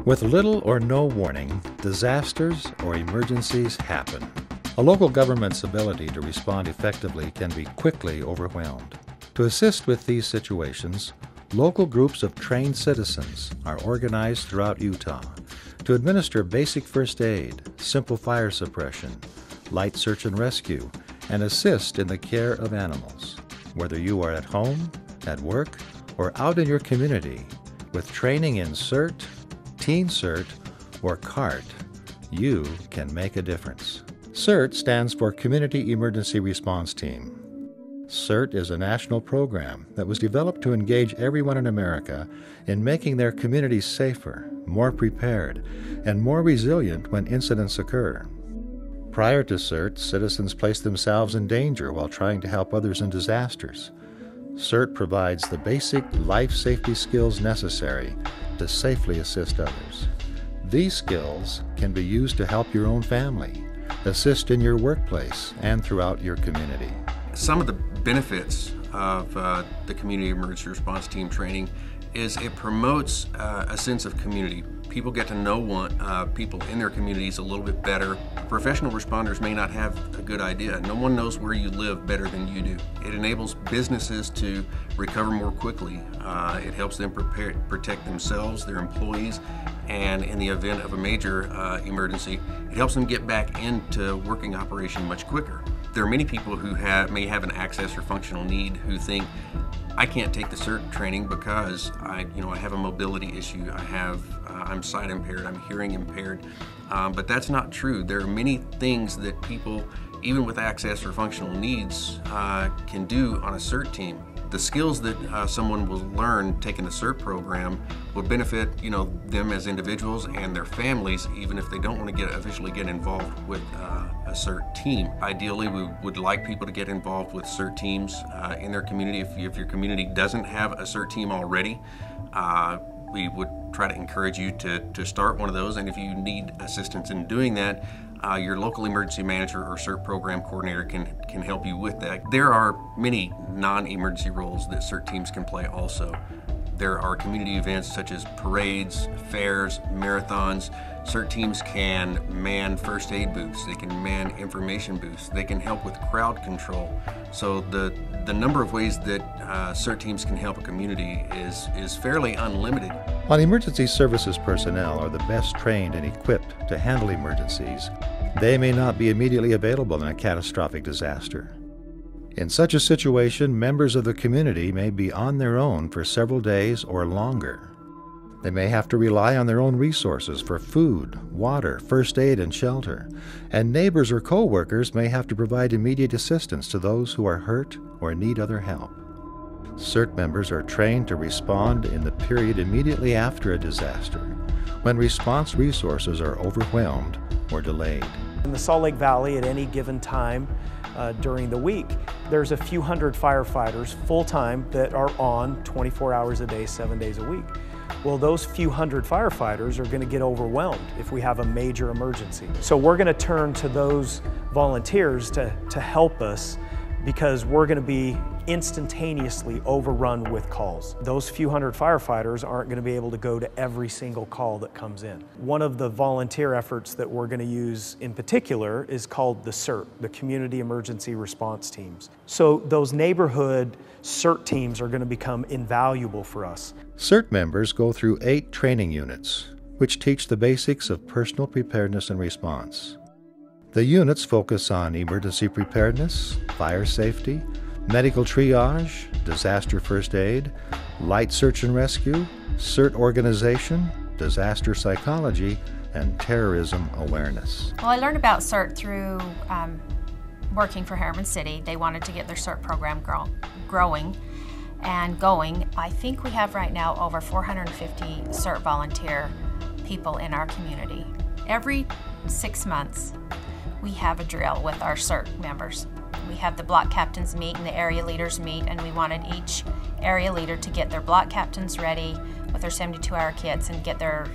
With little or no warning, disasters or emergencies happen. A local government's ability to respond effectively can be quickly overwhelmed. To assist with these situations, local groups of trained citizens are organized throughout Utah to administer basic first aid, simple fire suppression, light search and rescue, and assist in the care of animals. Whether you are at home, at work, or out in your community, with training in CERT, Teen CERT, or CART, you can make a difference. CERT stands for Community Emergency Response Team. CERT is a national program that was developed to engage everyone in America in making their communities safer, more prepared, and more resilient when incidents occur. Prior to CERT, citizens placed themselves in danger while trying to help others in disasters. CERT provides the basic life safety skills necessary to safely assist others. These skills can be used to help your own family, assist in your workplace, and throughout your community. Some of the benefits of the Community Emergency Response Team training is it promotes a sense of community. People get to know people in their communities a little bit better. Professional responders may not have a good idea. No one knows where you live better than you do. It enables businesses to recover more quickly. It helps them protect themselves, their employees, and in the event of a major emergency, it helps them get back into working operation much quicker. There are many people who may have an access or functional need who think, I can't take the CERT training because I have a mobility issue. I'm sight impaired. I'm hearing impaired. But that's not true. There are many things that people, even with access or functional needs, can do on a CERT team. The skills that someone will learn taking the CERT program will benefit them as individuals and their families, even if they don't want to officially get involved with a CERT team. Ideally, we would like people to get involved with CERT teams in their community. If your community doesn't have a CERT team already, we would try to encourage you to start one of those, and if you need assistance in doing that, your local emergency manager or CERT program coordinator can help you with that. There are many non-emergency roles that CERT teams can play also. There are community events such as parades, fairs, marathons. CERT teams can man first aid booths, they can man information booths, they can help with crowd control. So the number of ways that CERT teams can help a community is fairly unlimited. While emergency services personnel are the best trained and equipped to handle emergencies, they may not be immediately available in a catastrophic disaster. In such a situation, members of the community may be on their own for several days or longer. They may have to rely on their own resources for food, water, first aid, and shelter, and neighbors or co-workers may have to provide immediate assistance to those who are hurt or need other help. CERT members are trained to respond in the period immediately after a disaster, when response resources are overwhelmed or delayed. In the Salt Lake Valley, at any given time during the week, there's a few hundred firefighters full-time that are on 24 hours a day, 7 days a week. Well, those few hundred firefighters are going to get overwhelmed if we have a major emergency. So we're going to turn to those volunteers to help us, because we're going to be instantaneously overrun with calls. Those few hundred firefighters aren't going to be able to go to every single call that comes in. One of the volunteer efforts that we're going to use in particular is called the CERT, the Community Emergency Response Teams. So those neighborhood CERT teams are going to become invaluable for us. CERT members go through 8 training units, which teach the basics of personal preparedness and response. The units focus on emergency preparedness, fire safety, medical triage, disaster first aid, light search and rescue, CERT organization, disaster psychology, and terrorism awareness. Well, I learned about CERT through working for Harriman City. They wanted to get their CERT program growing and going. I think we have right now over 450 CERT volunteer people in our community. Every 6 months, we have a drill with our CERT members. We have the block captains meet and the area leaders meet, and we wanted each area leader to get their block captains ready with their 72-hour kits and get their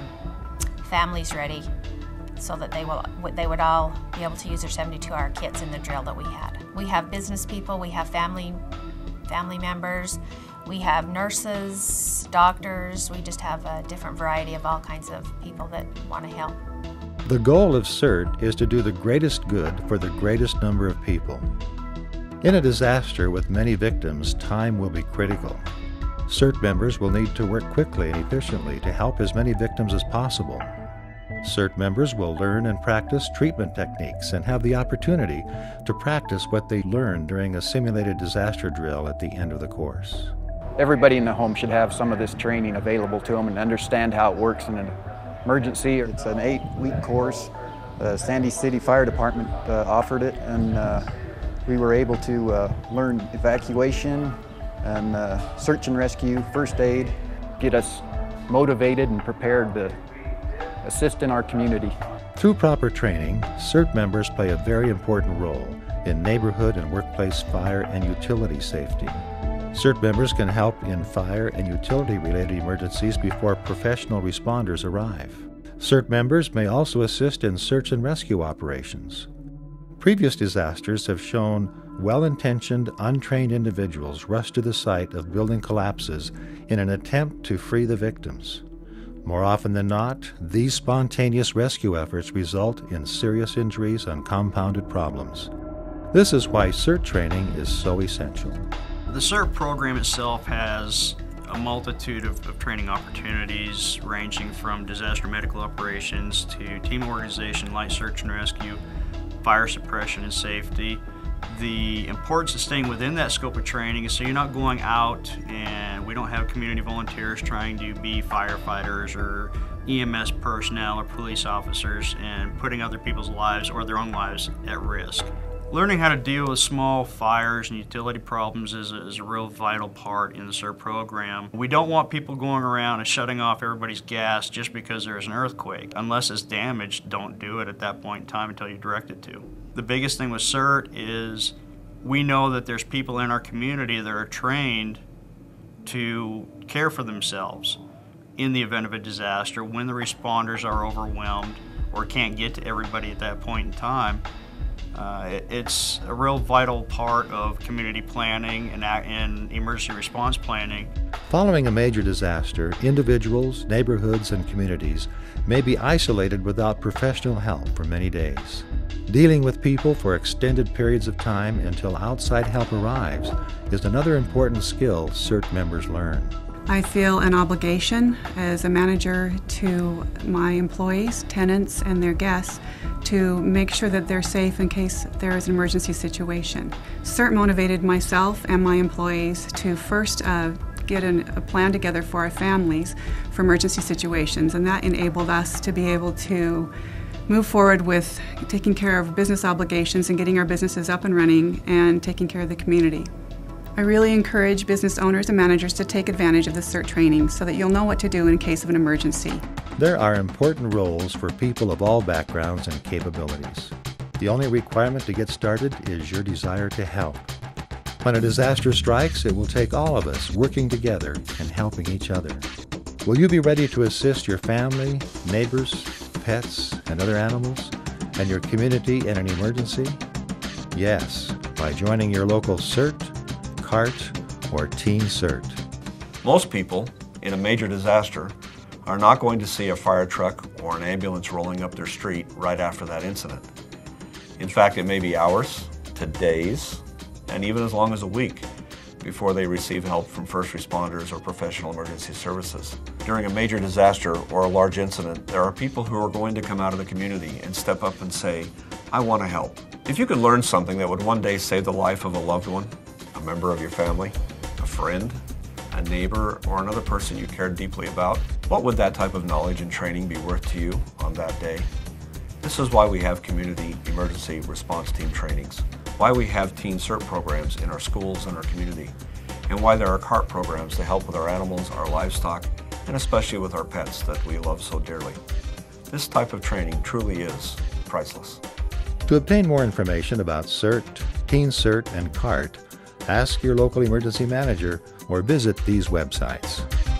families ready so that they would all be able to use their 72-hour kits in the drill that we had. We have business people, we have family members, We have nurses, doctors, we just have a different variety of all kinds of people that want to help. The goal of CERT is to do the greatest good for the greatest number of people. In a disaster with many victims, time will be critical. CERT members will need to work quickly and efficiently to help as many victims as possible. CERT members will learn and practice treatment techniques and have the opportunity to practice what they learned during a simulated disaster drill at the end of the course. Everybody in the home should have some of this training available to them and understand how it works in an emergency. It's an 8-week course. The Sandy City Fire Department offered it, and we were able to learn evacuation and search and rescue, first aid, get us motivated and prepared to assist in our community. Through proper training, CERT members play a very important role in neighborhood and workplace fire and utility safety. CERT members can help in fire and utility-related emergencies before professional responders arrive. CERT members may also assist in search and rescue operations. Previous disasters have shown well-intentioned, untrained individuals rush to the site of building collapses in an attempt to free the victims. More often than not, these spontaneous rescue efforts result in serious injuries and compounded problems. This is why CERT training is so essential. The CERT program itself has a multitude of training opportunities ranging from disaster medical operations to team organization, light search and rescue, fire suppression and safety. The importance of staying within that scope of training is so you're not going out and we don't have community volunteers trying to be firefighters or EMS personnel or police officers and putting other people's lives or their own lives at risk. Learning how to deal with small fires and utility problems is a real vital part in the CERT program. We don't want people going around and shutting off everybody's gas just because there's an earthquake. Unless it's damaged, don't do it at that point in time until you're directed to. The biggest thing with CERT is we know that there's people in our community that are trained to care for themselves in the event of a disaster when the responders are overwhelmed or can't get to everybody at that point in time. It's a real vital part of community planning and emergency response planning. Following a major disaster, individuals, neighborhoods, and communities may be isolated without professional help for many days. Dealing with people for extended periods of time until outside help arrives is another important skill CERT members learn. I feel an obligation as a manager to my employees, tenants, and their guests to make sure that they're safe in case there is an emergency situation. CERT motivated myself and my employees to first get a plan together for our families for emergency situations, and that enabled us to be able to move forward with taking care of business obligations and getting our businesses up and running and taking care of the community. I really encourage business owners and managers to take advantage of the CERT training so that you'll know what to do in case of an emergency. There are important roles for people of all backgrounds and capabilities. The only requirement to get started is your desire to help. When a disaster strikes, it will take all of us working together and helping each other. Will you be ready to assist your family, neighbors, pets, and other animals, and your community in an emergency? Yes, by joining your local CERT, CART, or Teen CERT. Most people in a major disaster are not going to see a fire truck or an ambulance rolling up their street right after that incident. In fact, it may be hours to days, and even as long as a week before they receive help from first responders or professional emergency services. During a major disaster or a large incident, there are people who are going to come out of the community and step up and say, I want to help. If you could learn something that would one day save the life of a loved one, a member of your family, a friend, a neighbor, or another person you cared deeply about, what would that type of knowledge and training be worth to you on that day? This is why we have community emergency response team trainings, why we have Teen CERT programs in our schools and our community, and why there are CART programs to help with our animals, our livestock, and especially with our pets that we love so dearly. This type of training truly is priceless. To obtain more information about CERT, Teen CERT, and CART, ask your local emergency manager or visit these websites.